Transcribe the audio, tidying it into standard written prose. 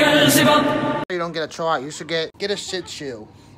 You don't get a try. You should get a shit shoe.